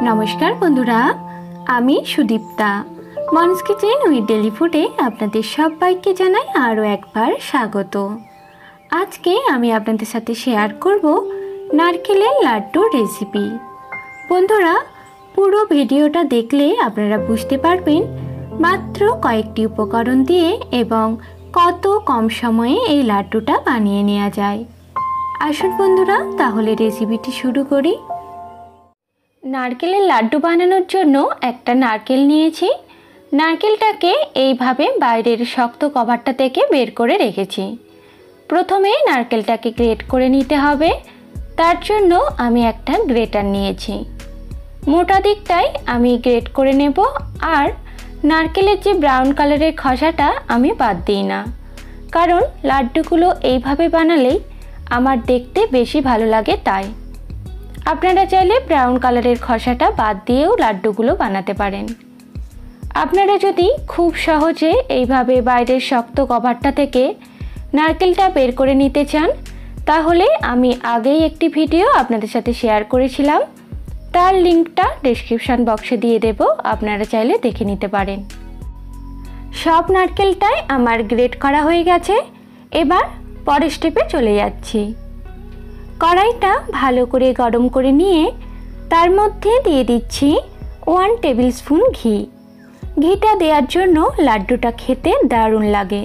नमस्कार बंधुरा आमी सुदीप्ता मन्स किचेन उइथ डेली फुडे आपनादेर सबाइके जानाई आरो एकबार स्वागत। आज के आमी आपनादेर साथे शेयर करब नारकेलेर लाड्डू रेसिपि। बंधुरा पुरो भिडियोटा देखले आपनारा बुझते पारबेन मात्र कयेकटी उपकरण दिए एबं कत कम समये एई लाड्डूटा बानिये नेওয়া যায়। आसुन बंधुरा ताहले रेसिपिटी शुरू करी। नारकेलेर लाड्डू बानानोर जोन्नो एकटा नारकेल निয়েছি। नारकेलटाके এইভাবে বাইরের শক্ত কভারটা থেকে বের করে রেখেছি। প্রথমে নারকেলটাকে গ্রেট করে নিতে হবে। তার জন্য আমি একটা গ্রেটার নিয়েছি। মোটা দিকটাই আমি গ্রেট করে নেব আর নারকেলের যে ব্রাউন কালারের খোসাটা আমি বাদ দিই না, কারণ লাড্ডুগুলো এইভাবে বানালেই আমার দেখতে বেশি ভালো লাগে। তাই আপনারা চাইলে ব্রাউন কালারের খোসাটা বাদ দিয়েও লাড্ডুগুলো বানাতে পারেন। আপনারা যদি খুব সহজে এইভাবে বাইরের শক্ত কভারটা থেকে নারকেলটা বের করে নিতে চান, তাহলে আমি আগেই একটি ভিডিও আপনাদের সাথে শেয়ার করেছিলাম, তার লিংকটা ডেসক্রিপশন বক্সে দিয়ে দেব, আপনারা চাইলে দেখে নিতে পারেন। সব নারকেলটাই আমার গ্রেট করা হয়ে গেছে। এবার পরের স্টেপে চলে যাচ্ছি। কড়াইটা ভালো করে গরম করে নিয়ে তার মধ্যে দিয়ে দিচ্ছি 1 টেবিল স্পুন ঘি। ঘিটা দেওয়ার জন্য লাড্ডুটা খেতে দারুণ লাগে।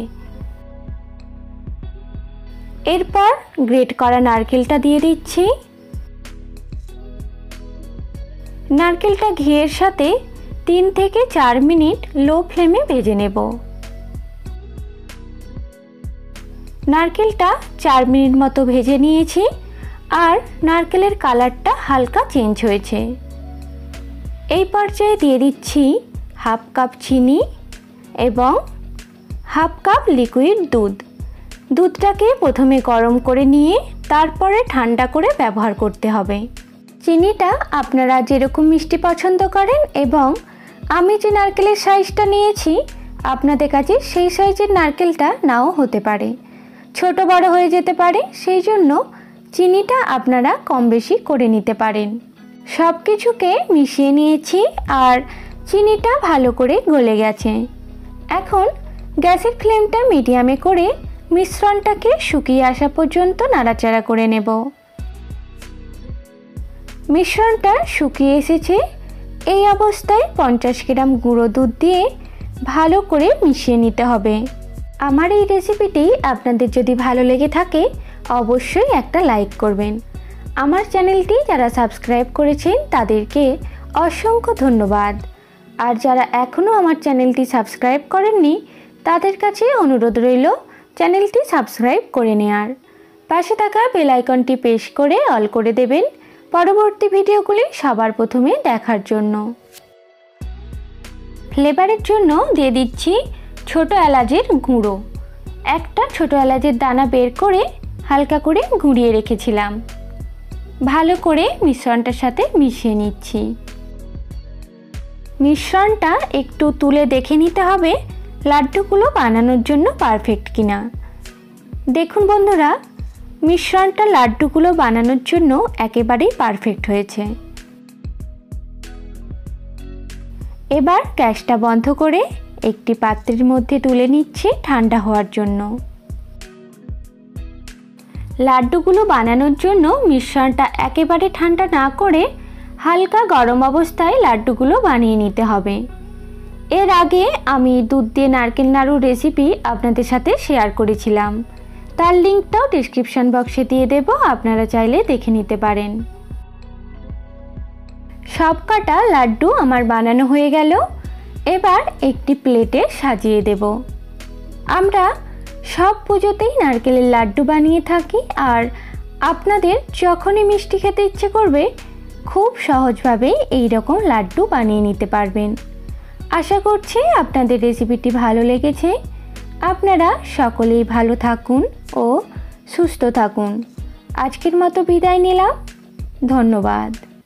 এরপর গ্রেট করা নারকেলটা দিয়ে দিচ্ছি। নারকেলটা ঘিয়ের সাথে 3 থেকে 4 মিনিট লো ফ্লেমে ভেজে নেব। নারকেলটা 4 মিনিট মতো ভেজে নিয়েছি আর নারকেলের কালারটা হালকা চেঞ্জ হয়েছে। এই পর্যায়ে দিয়ে দিচ্ছি হাফ কাপ চিনি এবং হাফ কাপ লিকুইড দুধ। দুধটাকে প্রথমে গরম করে নিয়ে তারপরে ঠান্ডা করে ব্যবহার করতে হবে। চিনিটা আপনারা যেরকম মিষ্টি পছন্দ করেন এবং আমি যে নারকেলের সাইজটা নিয়েছি আপনাদের কাছে সেই সাইজের নারকেলটা নাও হতে পারে, ছোট বড় হয়ে যেতে পারে, সেই জন্য চিনিটা আপনারা কম বেশি করে নিতে পারেন। সব কিছুকে মিশিয়ে নিয়েছি আর চিনিটা ভালো করে গলে গেছে। এখন গ্যাসের ফ্লেমটা মিডিয়ামে করে মিশ্রণটাকে শুকিয়ে আসা পর্যন্ত নাড়াচাড়া করে নেব। মিশ্রণটা শুকিয়ে এসেছে। এই অবস্থায় 50 গ্রাম গুঁড়ো দুধ দিয়ে ভালো করে মিশিয়ে নিতে হবে। আমার এই রেসিপিটি আপনাদের যদি ভালো লেগে থাকে অবশ্যই একটা লাইক করবেন। আমার চ্যানেলটি যারা সাবস্ক্রাইব করেছেন তাদেরকে অসংখ্য ধন্যবাদ। আর যারা এখনও আমার চ্যানেলটি সাবস্ক্রাইব করেননি তাদের কাছে অনুরোধ রইল চ্যানেলটি সাবস্ক্রাইব করে নেওয়ার। পাশে থাকা বেল আইকনটি প্রেস করে অল করে দেবেন পরবর্তী ভিডিওগুলি সবার প্রথমে দেখার জন্য। ফ্লেভারের জন্য দিয়ে দিচ্ছি ছোট এলাচের গুঁড়ো। একটা ছোট এলাচের দানা বের করে হালকা করে গুঁড়িয়ে রেখেছিলাম। ভালো করে মিশ্রণটার সাথে মিশিয়ে নিচ্ছি। মিশ্রণটা একটু তুলে দেখে নিতে হবে লাড্ডুগুলো বানানোর জন্য পারফেক্ট কিনা। দেখুন বন্ধুরা, মিশ্রণটা লাড্ডুগুলো বানানোর জন্য একেবারেই পারফেক্ট হয়েছে। এবার গ্যাসটা বন্ধ করে একটি পাত্রের মধ্যে তুলে নিচ্ছি ঠান্ডা হওয়ার জন্য। লাড্ডুগুলো বানানোর জন্য মিশ্রণটা একেবারে ঠান্ডা না করে হালকা গরম অবস্থায় লাড্ডুগুলো বানিয়ে নিতে হবে। এর আগে আমি দুধ দিয়ে নারকেল নাড়ুর রেসিপি আপনাদের সাথে শেয়ার করেছিলাম, তার লিঙ্কটাও ডেসক্রিপশন বক্সে দিয়ে দেব, আপনারা চাইলে দেখে নিতে পারেন। সব কটা লাড্ডু আমার বানানো হয়ে গেল। এবার একটি প্লেটে সাজিয়ে দেব। আমরা সব পুজোতেই নারকেলের লাড্ডু বানিয়ে থাকি আর আপনাদের যখনই মিষ্টি খেতে ইচ্ছে করবে খুব সহজভাবেই এই রকম লাড্ডু বানিয়ে নিতে পারবেন। আশা করছি আপনাদের রেসিপিটি ভালো লেগেছে। আপনারা সকলেই ভালো থাকুন ও সুস্থ থাকুন। আজকের মতো বিদায় নিলাম। ধন্যবাদ।